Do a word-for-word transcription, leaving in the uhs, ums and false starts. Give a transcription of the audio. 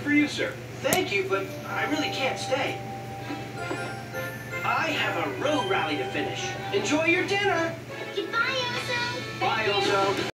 for you, sir. Thank you, but I really can't stay. I have a road rally to finish. Enjoy your dinner. Goodbye, Ozo. Bye, Ozo.